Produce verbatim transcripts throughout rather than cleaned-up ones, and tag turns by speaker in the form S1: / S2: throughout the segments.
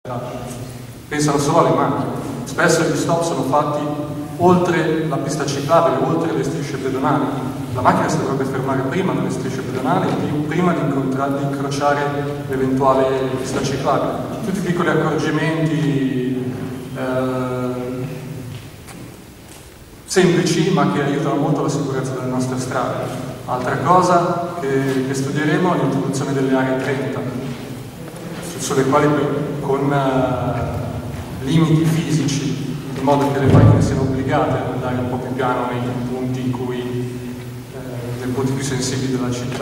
S1: pensano solo alle macchine. Spesso gli stop sono fatti oltre la pista ciclabile, oltre le strisce pedonali. La macchina si dovrebbe fermare prima delle strisce pedonali, prima di, di incrociare l'eventuale pista ciclabile. Tutti piccoli accorgimenti eh, semplici, ma che aiutano molto la sicurezza delle nostre strade. Altra cosa che, che studieremo è l'introduzione delle aree trenta, sulle quali con uh, limiti fisici, in modo che le macchine siano obbligate ad andare un po' più piano nei punti in cui eh, nei punti più sensibili della città.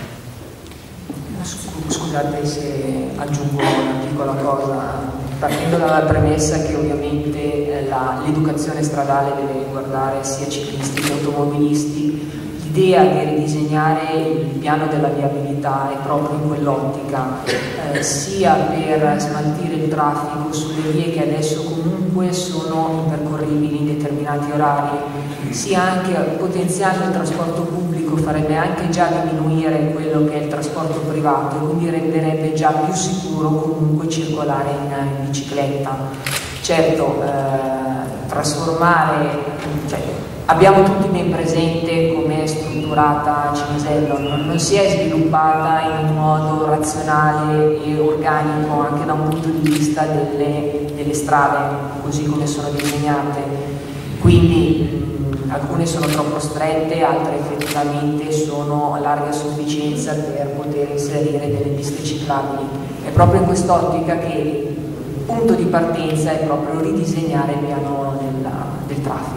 S2: Scusate se aggiungo una piccola cosa, partendo dalla premessa che ovviamente l'educazione stradale deve riguardare sia ciclisti che automobilisti. L'idea di ridisegnare il piano della viabilità è proprio in quell'ottica, eh, sia per smaltire il traffico sulle vie che adesso comunque sono impercorribili in determinati orari, sia anche potenziando il trasporto pubblico, farebbe anche già diminuire quello che è il trasporto privato e quindi renderebbe già più sicuro comunque circolare in, in bicicletta. Certo, eh, trasformare, cioè, abbiamo tutti ben presente come è strutturata Cinisello, non, non si è sviluppata in un modo razionale e organico anche da un punto di vista delle, delle strade, così come sono disegnate. Quindi mh, alcune sono troppo strette, altre effettivamente sono a larga sufficienza per poter inserire delle piste ciclabili. È proprio in quest'ottica che il punto di partenza è proprio ridisegnare il piano della, del traffico.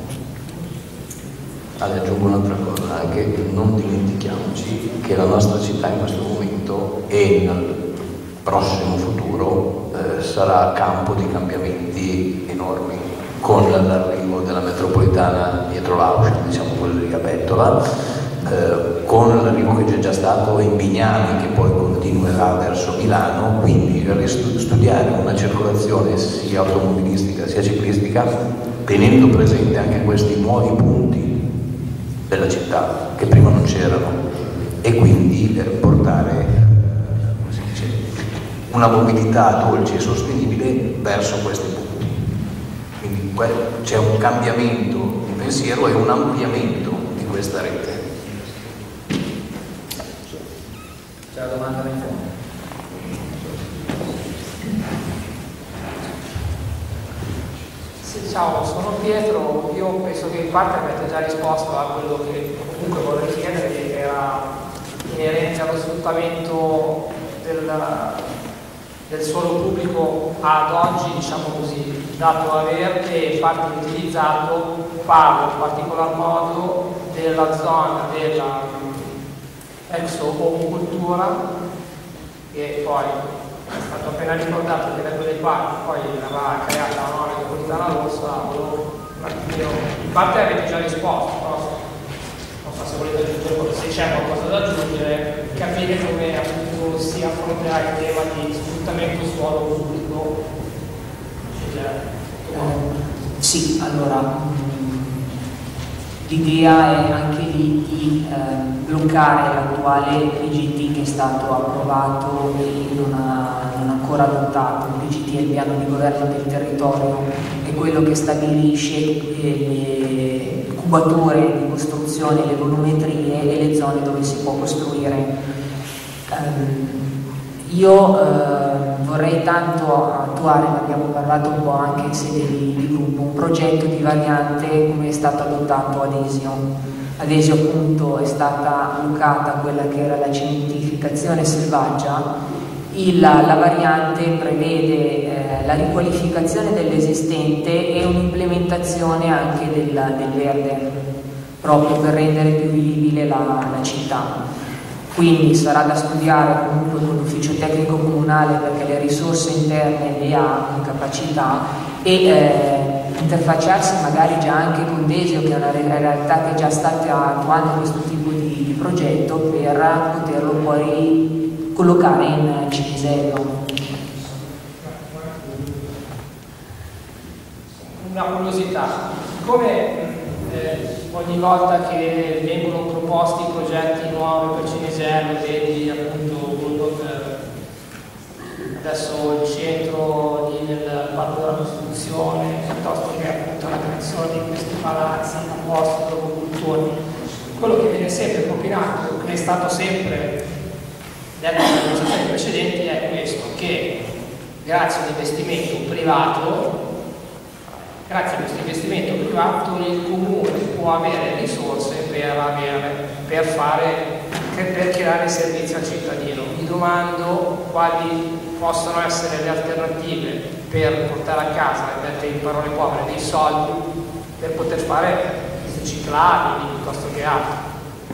S3: Ale, aggiungo un'altra cosa, anche non dimentichiamoci che la nostra città in questo momento e nel prossimo futuro eh, sarà campo di cambiamenti enormi, con l'arrivo della metropolitana dietro l'Auscia, diciamo quella di Bettola, eh, con l'arrivo che c'è già stato in Vignali, che poi continuerà verso Milano, quindi studiare una circolazione sia automobilistica sia ciclistica, tenendo presente anche questi nuovi punti della città che prima non c'erano, e quindi eh, portare come si dice, una mobilità dolce e sostenibile verso questi punti. Quindi c'è un cambiamento di pensiero e un ampliamento di questa rete.
S2: C'è la domanda nel fondo.
S4: Ciao, sono Pietro. Io penso che in parte avete già risposto a quello che comunque vorrei chiedere, che era inerente allo sfruttamento del, del suolo pubblico ad oggi, diciamo così, dato averte e in parte utilizzato. Parlo in particolar modo della zona della ex omocultura, che poi è stato appena ricordato che da quelle parti poi verrà creata una nuova metropolitana rossa. Un attimo, in parte avete già risposto, però non so se volete aggiungere, se c'è qualcosa da aggiungere, capire come appunto si affronterà il tema di sfruttamento suolo pubblico.
S2: Eh, sì, allora l'idea è anche lì di eh, bloccare l'attuale P G T che è stato approvato e non ha, non ha ancora adottato. Il P G T è il piano di governo del territorio, è quello che stabilisce le cubature di costruzione, le volumetrie e le zone dove si può costruire. Um, io eh, vorrei tanto attuare, ne abbiamo parlato un po' anche in sede di, di gruppo, un progetto di variante come è stato adottato ad Esio. Ad Esio appunto è stata bloccata quella che era la cementificazione selvaggia. Il, la variante prevede eh, la riqualificazizione dell'esistente e un'implementazione anche del, del verde, proprio per rendere più vivibile la, la città. Quindi sarà da studiare comunque con l'ufficio tecnico comunale, perché le risorse interne le ha in capacità, e eh, interfacciarsi magari già anche con Desio, che è una realtà che già sta attuando questo tipo di, di progetto, per poterlo poi collocare in Cinisello.
S4: Una curiosità, siccome eh, ogni volta che vengono proposti progetti nuovi per Cinisello, vedi appunto adesso il centro palazzi a posto dopo cultoni. Quello che viene sempre propinato, che è stato sempre detto dalle amministrazioni precedenti, è questo, che grazie all'investimento privato grazie a questo investimento privato il comune può avere risorse per, avere, per, fare, per creare servizi al cittadino. Mi domando quali possono essere le alternative per portare a casa, dette in parole povere, dei soldi per poter fare queste ciclabili piuttosto che altro.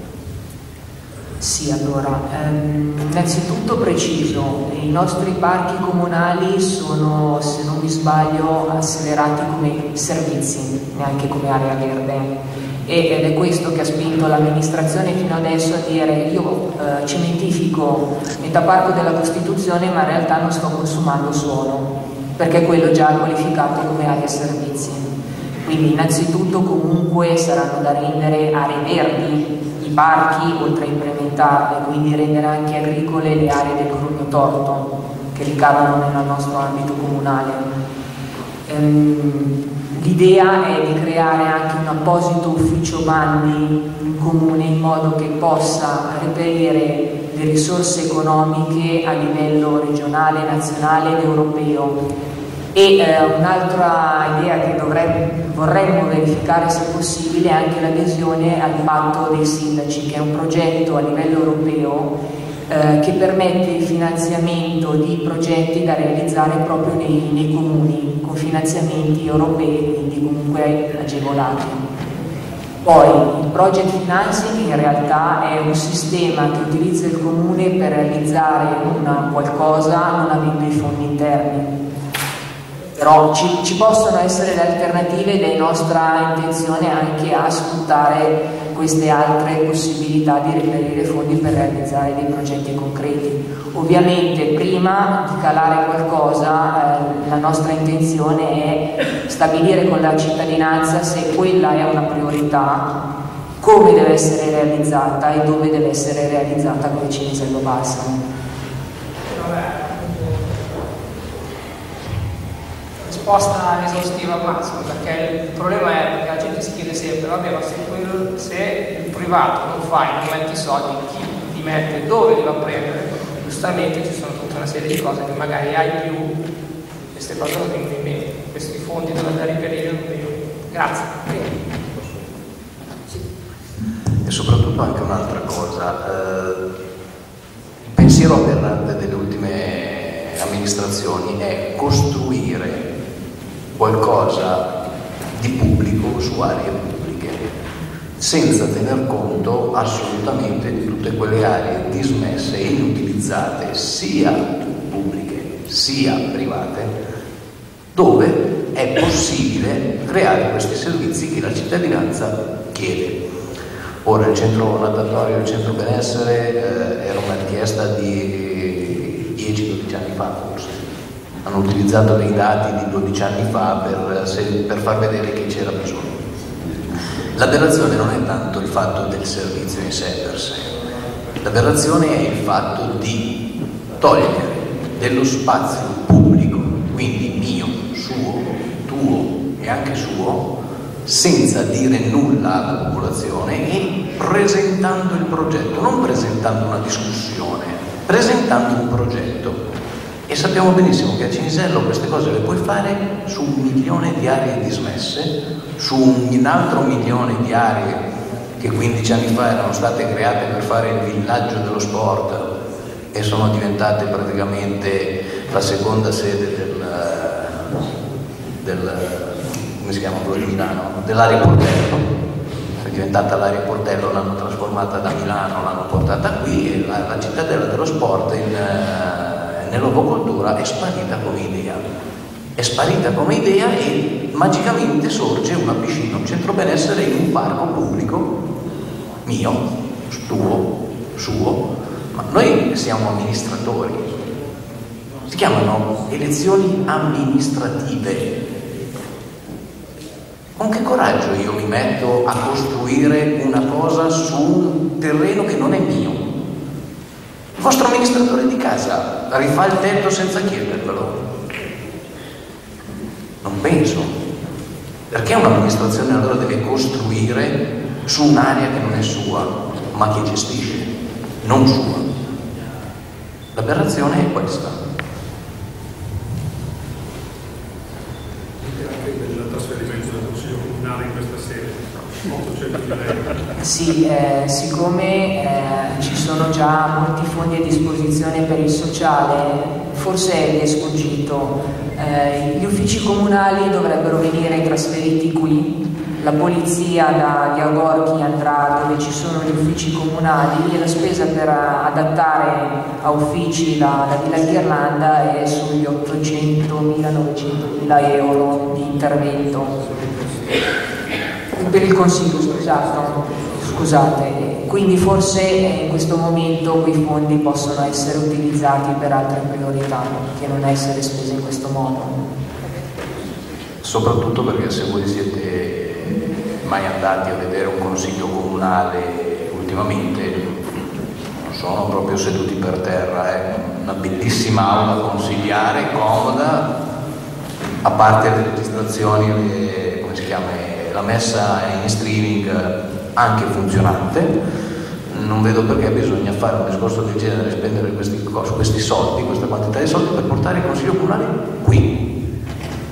S2: Sì, allora, ehm, innanzitutto preciso, i nostri parchi comunali sono, se non mi sbaglio, accelerati come servizi, neanche come area verde, ed è questo che ha spinto l'amministrazione fino adesso a dire io eh, cementifico metà parco della Costituzione ma in realtà non sto consumando suolo, perché quello già è qualificato come area servizi. Quindi innanzitutto comunque saranno da rendere aree verdi i parchi, oltre a implementarle, quindi rendere anche agricole le aree del Grugno Torto che ricadono nel nostro ambito comunale. Ehm, l'idea è di creare anche un apposito ufficio bandi in comune in modo che possa reperire le risorse economiche a livello regionale, nazionale ed europeo. E eh, un'altra idea che dovremmo, vorremmo verificare se possibile è anche l'adesione al patto dei sindaci, che è un progetto a livello europeo eh, che permette il finanziamento di progetti da realizzare proprio nei, nei comuni con finanziamenti europei, quindi comunque agevolati. Poi il project financing in realtà è un sistema che utilizza il comune per realizzare una qualcosa non avendo i fondi interni. Però ci, ci possono essere le alternative ed è nostra intenzione anche a sfruttare queste altre possibilità di reperire fondi per realizzare dei progetti concreti. Ovviamente prima di calare qualcosa eh, la nostra intenzione è stabilire con la cittadinanza se quella è una priorità, come deve essere realizzata e dove deve essere realizzata come Cinisello Balsamo.
S4: Risposta esaustiva al massimo, perché il problema è che la gente si chiede sempre vabbè ma se, quel, se il privato non fa e non mette i soldi, chi li mette, dove li va a prendere? Giustamente ci sono tutta una serie di cose che magari hai più, queste cose non vengono in mente, questi fondi dove da reperire non vengono. Grazie.
S3: Sì. E soprattutto anche un'altra cosa, eh, il pensiero aberrante delle ultime amministrazioni è costruire qualcosa di pubblico su aree pubbliche, senza tener conto assolutamente di tutte quelle aree dismesse e inutilizzate, sia pubbliche sia private, dove è possibile creare questi servizi che la cittadinanza chiede. Ora il centro natatorio e il centro benessere eh, era una richiesta di dieci dodici anni fa forse. Hanno utilizzato dei dati di dodici anni fa per, se, per far vedere che c'era bisogno. L'aberrazione non è tanto il fatto del servizio in sé per sé, l'aberrazione è il fatto di togliere dello spazio pubblico, quindi mio, suo, tuo e anche suo, senza dire nulla alla popolazione e presentando il progetto, non presentando una discussione, presentando un progetto. E sappiamo benissimo che a Cinisello queste cose le puoi fare su un milione di aree dismesse, su un altro milione di aree che quindici anni fa erano state create per fare il villaggio dello sport e sono diventate praticamente la seconda sede del, del come si chiama quello di Milano, dell'area Portello. È diventata l'area Portello, l'hanno trasformata da Milano, l'hanno portata qui e la, la cittadella dello sport in nell'ovocultura è sparita come idea, è sparita come idea e magicamente sorge una piscina, un centro benessere in un parco pubblico mio, tuo, suo, ma noi siamo amministratori, si chiamano elezioni amministrative. Con che coraggio io mi metto a costruire una cosa su un terreno che non è mio? Il vostro amministratore di casa rifà il tetto senza chiedervelo? Non penso. Perché un'amministrazione allora deve costruire su un'area che non è sua, ma che gestisce, non sua? L'aberrazione è questa.
S5: Anche del trasferimento del Consiglio Comunale in questa sede, ottocentomila euro.
S2: Sì, eh, siccome eh, ci sono già molti fondi a disposizione per il sociale, forse è sfuggito, eh, gli uffici comunali dovrebbero venire trasferiti qui, la polizia da, di Agorchi andrà dove ci sono gli uffici comunali e la spesa per adattare a uffici la, la Villa Ghirlanda è sugli ottocentomila novecentomila euro di intervento per il Consiglio, scusate. Scusate, quindi forse in questo momento quei fondi possono essere utilizzati per altre priorità che non essere spesi in questo modo.
S3: Soprattutto perché se voi siete mai andati a vedere un consiglio comunale ultimamente, non sono proprio seduti per terra, è una bellissima aula consigliare, comoda, a parte le registrazioni, le, come si chiama, la messa in streaming anche funzionante. Non vedo perché bisogna fare un discorso del genere, spendere questi, questi soldi, questa quantità di soldi per portare il consiglio comunale qui.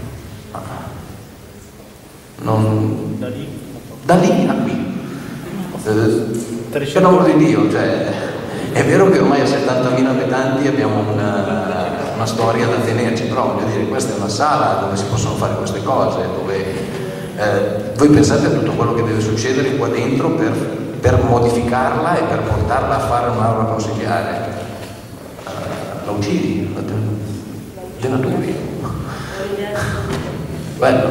S3: Non, da lì, da lì a qui. Eh, per l'amor di Dio, cioè, è vero che ormai a settantamila abitanti abbiamo una, una storia da tenerci, però voglio dire, questa è una sala dove si possono fare queste cose, dove Eh, voi pensate a tutto quello che deve succedere qua dentro per, per modificarla e per portarla a fare un'aula consigliare. Uh, la uccidi, la denaturi. Bello.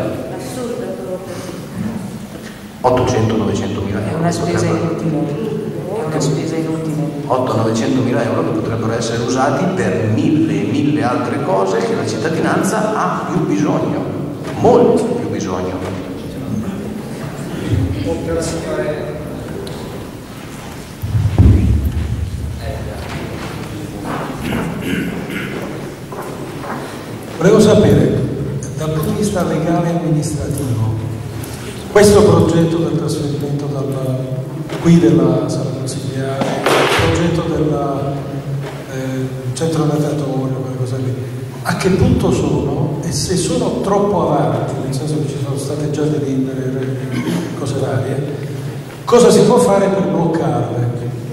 S3: ottocento novecento mila euro.
S2: È una spesa inutile. È una spesa inutile.
S3: ottocento novecento mila euro che potrebbero essere usati per mille e mille altre cose che la cittadinanza ha più bisogno, molto più bisogno.
S6: Volevo sapere, dal punto di vista legale e amministrativo, questo progetto del trasferimento dal, qui della sala consigliare, il progetto del eh, centro natatorio, quelle cose lì, a che punto sono e se sono troppo avanti, nel senso che ci sono state già delibere, cose varie, cosa si può fare per bloccarle?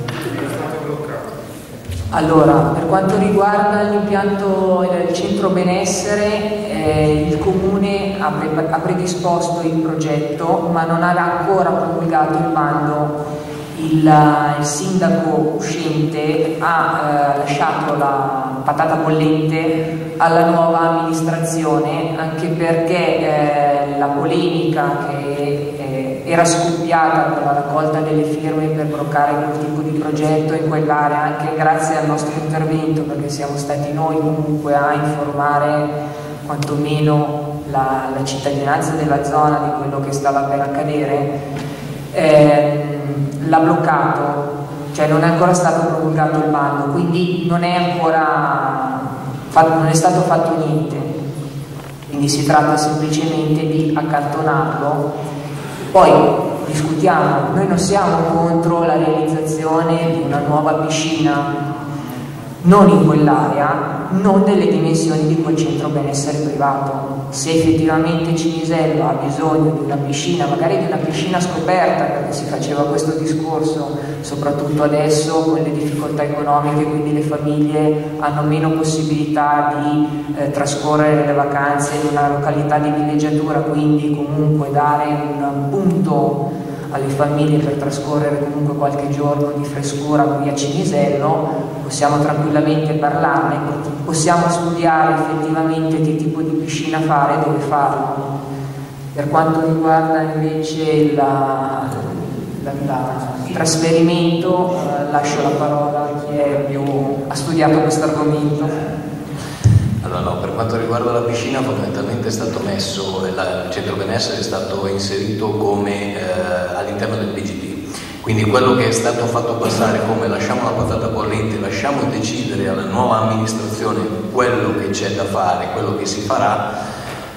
S2: Allora, per quanto riguarda l'impianto del centro benessere, eh, il Comune ha, pre ha predisposto il progetto ma non ha ancora promulgato il bando. Il, il sindaco uscente ha eh, lasciato la patata bollente alla nuova amministrazione, anche perché eh, la polemica che eh, era scoppiata con la raccolta delle firme per bloccare quel tipo di progetto in quell'area, anche grazie al nostro intervento, perché siamo stati noi comunque a informare quantomeno la, la cittadinanza della zona di quello che stava per accadere, eh, l'ha bloccato, cioè non è ancora stato promulgato il bando, quindi non è ancora fatto, non è stato fatto niente, quindi si tratta semplicemente di accantonarlo. Poi discutiamo, noi non siamo contro la realizzazione di una nuova piscina, non in quell'area, non delle dimensioni di quel centro benessere privato. Se effettivamente Cinisello ha bisogno di una piscina, magari di una piscina scoperta, perché si faceva questo discorso, soprattutto adesso con le difficoltà economiche, quindi le famiglie hanno meno possibilità di eh, trascorrere le vacanze in una località di villeggiatura, quindi comunque dare un punto alle famiglie per trascorrere comunque qualche giorno di frescura qui a Cinisello, possiamo tranquillamente parlarne, possiamo studiare effettivamente che tipo di piscina fare e dove farlo. Per quanto riguarda invece la, la, la, il trasferimento, eh, lascio la parola a chi è più, ha studiato questo argomento.
S3: Allora no, per quanto riguarda la piscina fondamentalmente è stato messo, il centro benessere è stato inserito come eh, all'interno del P G T, quindi quello che è stato fatto passare come lasciamo la patata bollente, lasciamo decidere alla nuova amministrazione quello che c'è da fare, quello che si farà,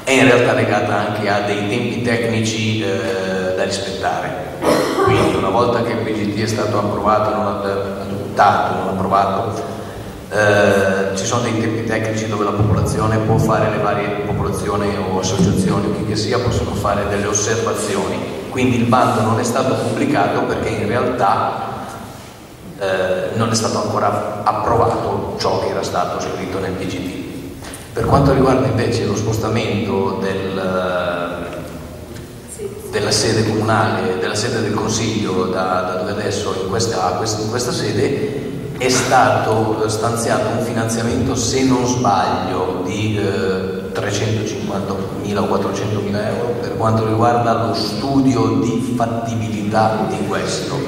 S3: è in realtà legata anche a dei tempi tecnici eh, da rispettare. Quindi una volta che il P G T è stato approvato, non adottato, non approvato, eh, ci sono dei tempi tecnici dove la popolazione può fare, le varie popolazioni o associazioni o chi che sia possono fare delle osservazioni. Quindi il bando non è stato pubblicato perché in realtà eh, non è stato ancora approvato ciò che era stato scritto nel P G T. Per quanto riguarda invece lo spostamento del, della sede comunale, della sede del Consiglio da, da dove adesso in questa, in questa sede, è stato stanziato un finanziamento, se non sbaglio, di eh, trecentocinquantamila o quattrocentomila euro per quanto riguarda lo studio di fattibilità di questo.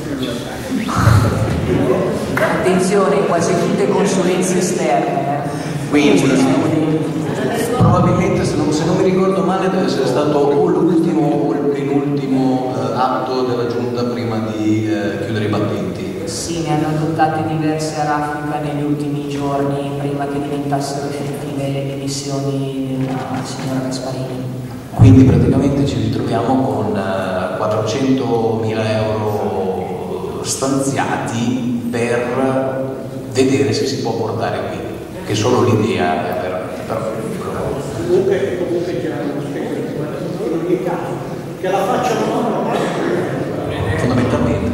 S2: Attenzione, quasi tutte consulenze esterne.
S3: Quindi probabilmente, se non, se non mi ricordo male, deve essere stato o l'ultimo o il penultimo eh, atto della Giunta prima di eh, chiudere i battenti.
S2: Sì, ne hanno adottate diverse a raffica negli ultimi giorni prima che diventassero effettive le dimissioni della signora Gasparini.
S3: Quindi praticamente ci ritroviamo con eh, quattrocentomila euro stanziati per vedere se si può portare qui, che solo l'idea è per, però
S7: comunque comunque c'è uno specchio in ogni caso che la facciano loro
S3: fondamentalmente.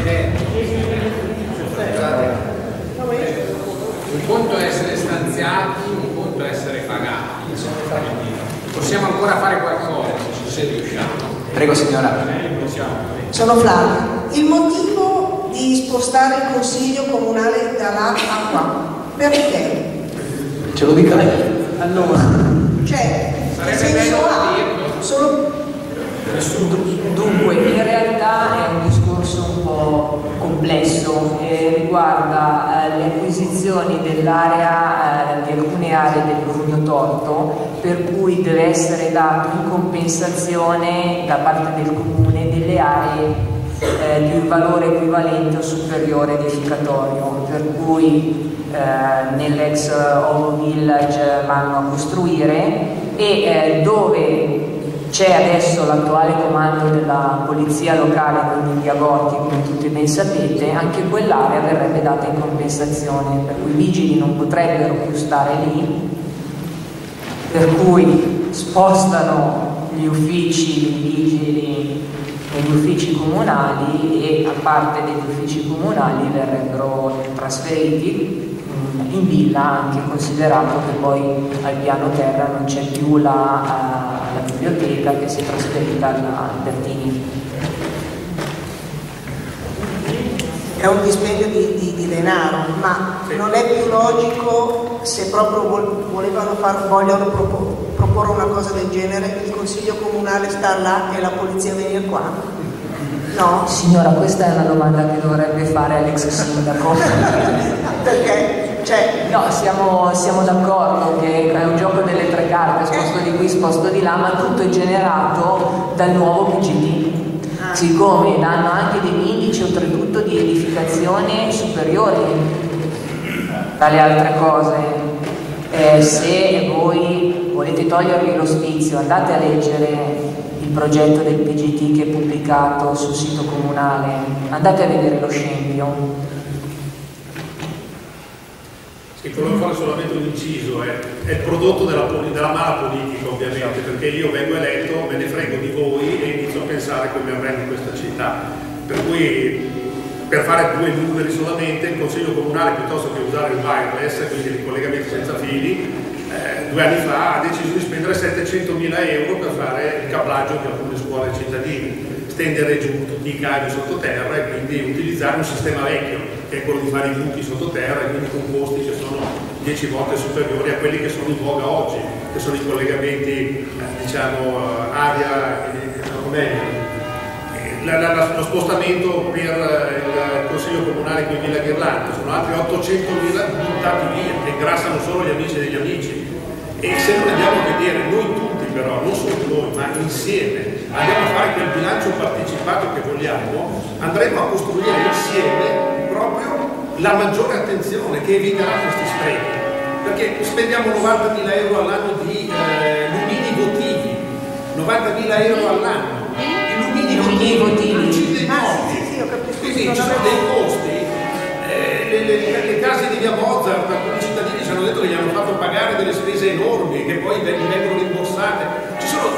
S8: Un conto è essere stanziati, un conto è essere pagati. Possiamo ancora fare qualcosa se riusciamo.
S3: Prego signora.
S9: Sono Flavia. Il motivo di spostare il consiglio comunale da là a qua, perché?
S3: Ce lo dica lei.
S2: Allora,
S9: Cioè, che senso ha? Solo...
S2: Dunque, in realtà è un discorso un po' complesso, eh, riguarda eh, le acquisizioni dell'area, eh, di alcune aree del Brugno Torto, per cui deve essere dato in compensazione da parte del comune delle aree eh, di un valore equivalente o superiore edificatorio, per cui eh, nell'ex Ovo Village vanno a costruire e eh, dove c'è adesso l'attuale comando della polizia locale, quindi di Agorti, come tutti ben sapete, anche quell'area verrebbe data in compensazione, per cui i vigili non potrebbero più stare lì, per cui spostano gli uffici dei vigili negli uffici comunali e a parte degli uffici comunali verrebbero trasferiti in villa, anche considerato che poi al piano terra non c'è più la, la biblioteca che si è trasferita alla Bertini.
S9: È un dispendio di, di, di denaro, ma non è più logico, se proprio volevano far, vogliono proporre, proporre una cosa del genere, il consiglio comunale sta là e la polizia venire qua? No?
S2: Signora, questa è una domanda che dovrebbe fare all'ex sindaco.
S9: Perché? Cioè...
S2: No, siamo, siamo d'accordo che è un gioco delle tre carte, sposto di qui, sposto di là, ma tutto è generato dal nuovo P G T. Siccome danno anche degli indici oltretutto di edificazione superiori dalle altre cose, eh, se voi volete togliervi lo spizio, andate a leggere il progetto del P G T che è pubblicato sul sito comunale, andate a vedere lo scempio.
S5: Sì, volevo fare solamente un inciso, eh. È il prodotto della, della mala politica ovviamente, perché io vengo eletto, me ne frego di voi e inizio a pensare come avremo questa città. Per cui, per fare due numeri solamente, il Consiglio Comunale, piuttosto che usare il wireless, quindi i collegamenti senza fili, eh, due anni fa ha deciso di spendere settecentomila euro per fare il cablaggio di alcune scuole cittadine, stendere giù tutti i cavi sottoterra e quindi utilizzare un sistema vecchio, che è quello di fare i buchi sottoterra e quindi con costi che sono dieci volte superiori a quelli che sono in voga oggi, che sono i collegamenti, eh, diciamo, aria e meglio. La, la, la, lo spostamento per il Consiglio Comunale qui in Villa Ghirlanda sono altri ottocentomila buttati via, che ingrassano solo gli amici degli amici. E se non andiamo a vedere noi tutti però, non solo noi, ma insieme, andiamo a fare quel bilancio partecipato che vogliamo, andremo a costruire insieme proprio la maggiore attenzione che eviterà questi sprechi. Perché spendiamo novantamila euro all'anno di eh, lumini euro all'anno. Illumini i votini dei morti. Quindi ci sono dei costi. Eh, le, le, le case di via Mozart, alcuni cittadini ci hanno detto che gli hanno fatto pagare delle spese enormi che poi gli vengono rimborsate. Ci sono,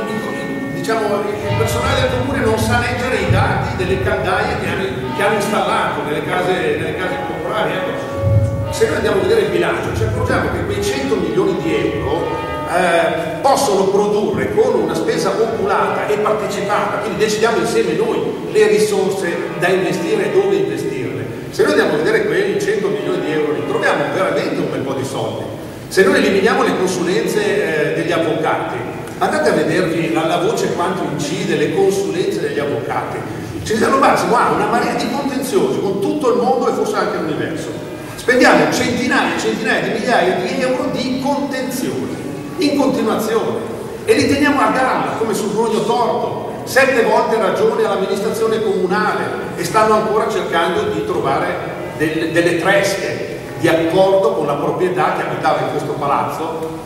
S5: diciamo, il personale del comune non sa leggere i dati delle caldaie che hanno, che hanno installato nelle case, nelle case popolari. Ecco, se noi andiamo a vedere il bilancio ci accorgiamo che quei cento milioni di euro eh, possono produrre con una spesa oculata e partecipata, quindi decidiamo insieme noi le risorse da investire e dove investirle. Se noi andiamo a vedere quei cento milioni di euro li troviamo veramente un bel po' di soldi. Se noi eliminiamo le consulenze eh, degli avvocati, andate a vedervi la, la voce quanto incide le consulenze degli avvocati. Cesare Massimo ha una marea di contenziosi con tutto il mondo e forse anche l'universo. Spendiamo centinaia e centinaia di migliaia di euro di contenziosi in continuazione e li teniamo a galla come sul grugno torto. Sette volte ragione all'amministrazione comunale e stanno ancora cercando di trovare del, delle tresche di accordo con la proprietà che abitava in questo palazzo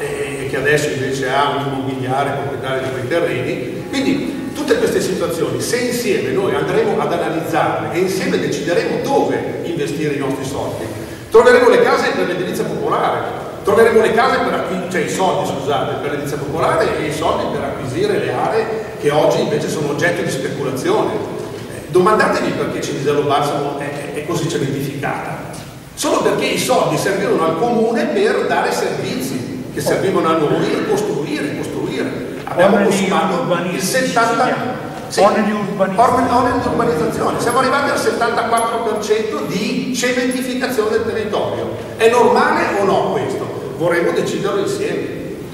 S5: e che adesso invece ha un immobiliare proprietario di quei terreni. Quindi tutte queste situazioni, se insieme noi andremo ad analizzarle e insieme decideremo dove investire i nostri soldi, troveremo le case per l'edilizia popolare, troveremo le case per acquisire, cioè i soldi, scusate, per l'edilizia popolare e i soldi per acquisire le aree che oggi invece sono oggetto di speculazione. Eh, domandatevi perché Cinisello Balsamo è, è così cementificata. Solo perché i soldi servivano al comune per dare servizi che servivano a noi e costruire, costruire. Abbiamo consumato il settanta sì, oneri di urbanizzazione. Siamo arrivati al settantaquattro per cento di cementificazione del territorio. È normale o no questo? Vorremmo deciderlo insieme.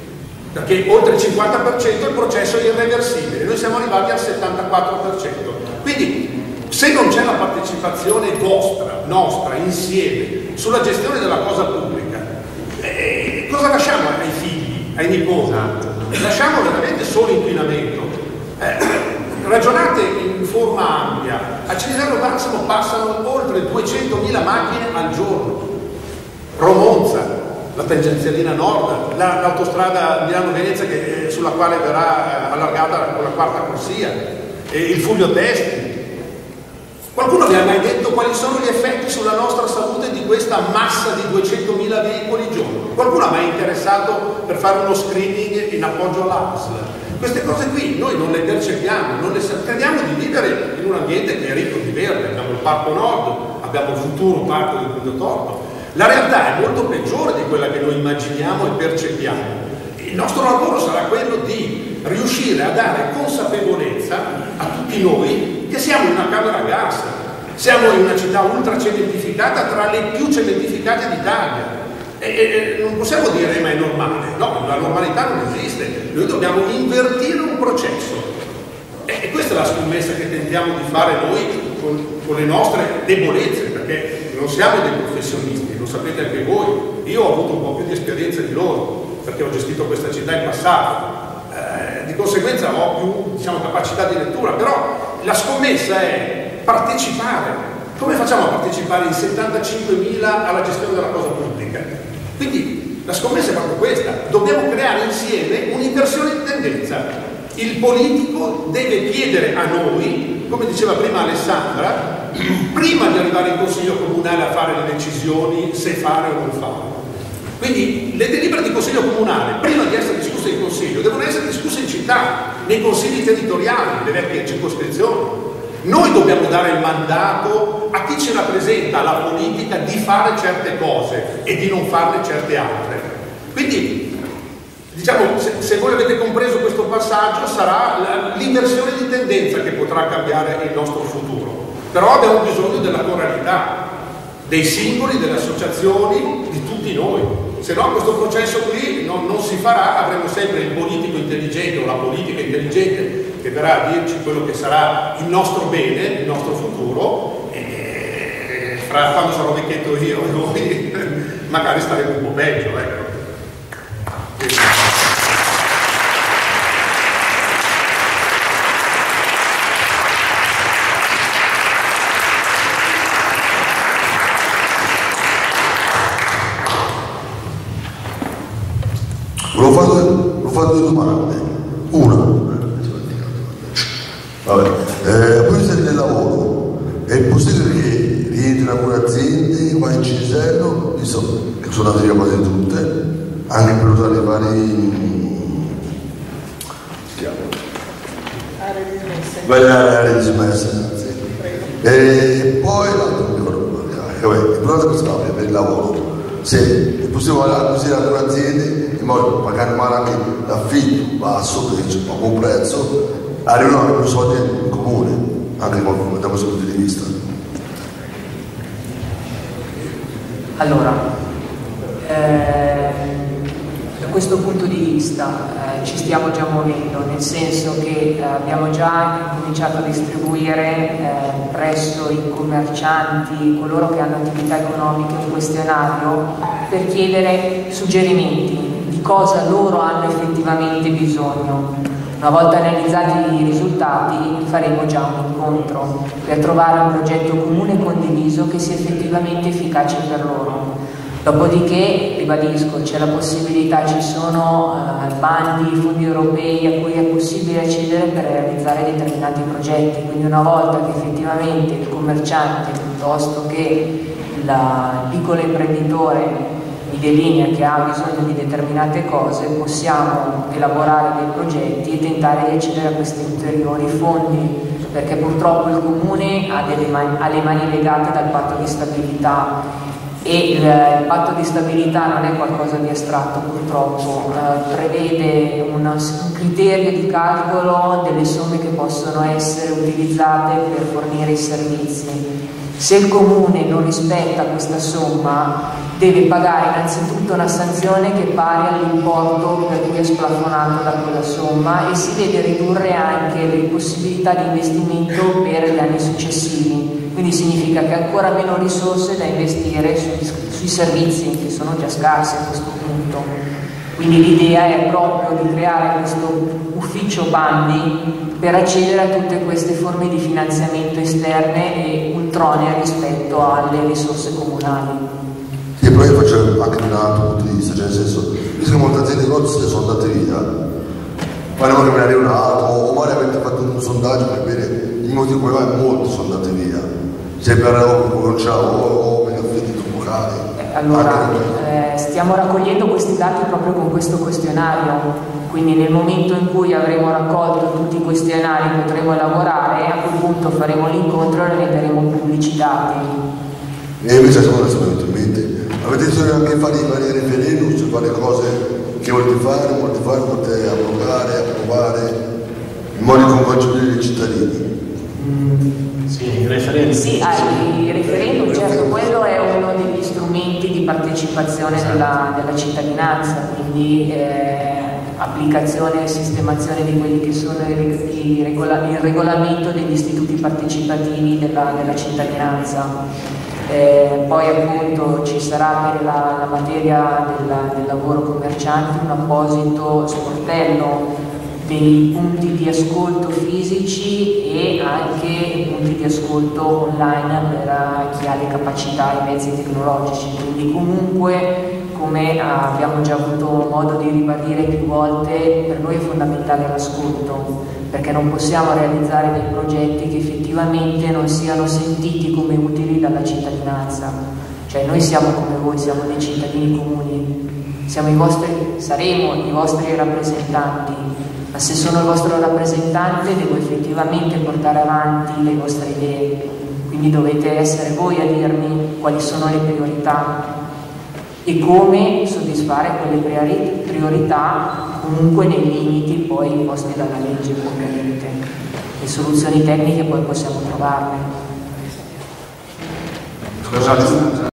S5: Perché oltre il cinquanta per cento il processo è irreversibile, noi siamo arrivati al settantaquattro per cento. Quindi se non c'è la partecipazione vostra, nostra, insieme, sulla gestione della cosa pubblica, eh, cosa lasciamo ai figli, ai nipoti? Lasciamo veramente solo inquinamento. Eh, ragionate in forma ampia. A Cinisello Balsamo passano oltre duecentomila macchine al giorno. Romonza, la tangenzialina nord, la, l'autostrada Milano-Venezia che, sulla quale verrà eh, allargata con la quarta corsia, e il Fulvio Testi. Qualcuno vi ha mai detto quali sono gli effetti sulla nostra salute di questa massa di duecentomila veicoli al giorno? Qualcuno ha mai interessato per fare uno screening in appoggio all'A S L? Queste cose qui noi non le percepiamo, non le crediamo di vivere in un ambiente che è ricco di verde. Abbiamo il Parco Nord, abbiamo il futuro Parco del Grugno Torto. La realtà è molto peggiore di quella che noi immaginiamo e percepiamo. Il nostro lavoro sarà quello di riuscire a dare consapevolezza a tutti noi che siamo in una camera a gas, siamo in una città ultra cementificata, tra le più cementificate d'Italia. E, e non possiamo dire ma è normale, no, la normalità non esiste, noi dobbiamo invertire un processo. E, e questa è la scommessa che tentiamo di fare noi con, con le nostre debolezze, perché non siamo dei professionisti, lo sapete anche voi. Io ho avuto un po' più di esperienza di loro, perché ho gestito questa città in passato, eh, di conseguenza ho più, diciamo, capacità di lettura, però la scommessa è partecipare. Come facciamo a partecipare in settantacinquemila alla gestione della cosa pubblica? Quindi la scommessa è proprio questa, dobbiamo creare insieme un'inversione di tendenza. Il politico deve chiedere a noi, come diceva prima Alessandra, prima di arrivare in consiglio comunale a fare le decisioni se fare o non fare. Quindi le delibere di consiglio comunale, prima di essere discusse in consiglio, devono essere discusse in città, nei consigli territoriali, le vecchie circoscrizioni. Noi dobbiamo dare il mandato a chi ci rappresenta, alla politica, di fare certe cose e di non farne certe altre. Quindi, diciamo, se, se voi avete compreso questo passaggio, sarà l'inversione di tendenza che potrà cambiare il nostro futuro. Però abbiamo bisogno della coralità, dei singoli, delle associazioni, di tutti noi. Se no questo processo qui non, non si farà, avremo sempre il politico intelligente o la politica intelligente che verrà a dirci quello che sarà il nostro bene, il nostro futuro, e fra quando sarò vecchietto io e voi magari staremo un po' peggio, ecco.
S10: Volevo fare due domande. Una, Cicello, visto che sono andate via quasi tutte, anche per usare i vari quelle aree dismesse, sì. E poi l'altro non mi ricordo, il problema è questo, per il lavoro. Se è possibile acquisire alcune aziende in modo da pagare male anche l'affitto basso, perché c'è poco un prezzo, arrivano anche più soldi in comune, anche da questo punto di vista.
S2: Allora, eh, da questo punto di vista eh, ci stiamo già muovendo, nel senso che eh, abbiamo già cominciato a distribuire eh, presso i commercianti, coloro che hanno attività economiche, un questionario per chiedere suggerimenti di cosa loro hanno effettivamente bisogno. Una volta analizzati i risultati faremo già un incontro per trovare un progetto comune e condiviso che sia effettivamente efficace per loro. Dopodiché, ribadisco, c'è la possibilità, ci sono uh, bandi, fondi europei a cui è possibile accedere per realizzare determinati progetti, quindi una volta che effettivamente il commerciante piuttosto che la, il piccolo imprenditore mi delinea che ha bisogno di determinate cose, possiamo elaborare dei progetti e tentare di accedere a questi ulteriori fondi, perché purtroppo il Comune ha, delle mani, ha le mani legate dal patto di stabilità e il, il patto di stabilità non è qualcosa di astratto, purtroppo eh, prevede una, un criterio di calcolo delle somme che possono essere utilizzate per fornire i servizi. Se il Comune non rispetta questa somma deve pagare innanzitutto una sanzione che è pari all'importo per cui è splafonato da quella somma e si deve ridurre anche le possibilità di investimento per gli anni successivi. Quindi significa che ha ancora meno risorse da investire sui, sui servizi che sono già scarsi a questo punto. Quindi l'idea è proprio di creare questo ufficio bandi per accedere a tutte queste forme di finanziamento esterne e ultronee rispetto alle risorse comunali.
S10: Sì, però io faccio anche un altro punto di vista, cioè nel senso, visto che molte aziende negozi sono andate via, faremo cambiare un altro, o magari avete fatto un sondaggio per vedere i motivi per cui molti sono andati via, se per non c'è lavoro o per gli affitti troppo cari.
S2: Allora, eh, stiamo raccogliendo questi dati proprio con questo questionario. Quindi nel momento in cui avremo raccolto tutti i questionari potremo lavorare, a quel punto faremo l'incontro e renderemo pubblici i dati.
S10: E invece secondo me venuto in mente, avete deciso anche fare i vari referendum, cioè fare cose che volete fare, volete fare, volete abrogare, approvare, in modo di coinvolgere i cittadini?
S11: Mm, sì, i referendum.
S2: Sì, ah, il referendum, certo, quello è uno degli strumenti di partecipazione della, della cittadinanza, quindi eh, applicazione e sistemazione di quelli che sono i, i regola, il regolamento degli istituti partecipativi della, della cittadinanza. Eh, poi appunto ci sarà per la, la materia della, del lavoro commerciante un apposito sportello dei punti di ascolto fisici e anche punti di ascolto online per chi ha le capacità e i mezzi tecnologici. Quindi comunque, come abbiamo già avuto modo di ribadire più volte, per noi è fondamentale l'ascolto, perché non possiamo realizzare dei progetti che effettivamente non siano sentiti come utili dalla cittadinanza. Cioè noi siamo come voi, siamo dei cittadini comuni, siamo i vostri, saremo i vostri rappresentanti, ma se sono il vostro rappresentante devo effettivamente portare avanti le vostre idee, quindi dovete essere voi a dirmi quali sono le priorità e come soddisfare quelle priorità comunque nei limiti poi imposti dalla legge, ovviamente. Le soluzioni tecniche poi possiamo trovarle.
S1: Scusate.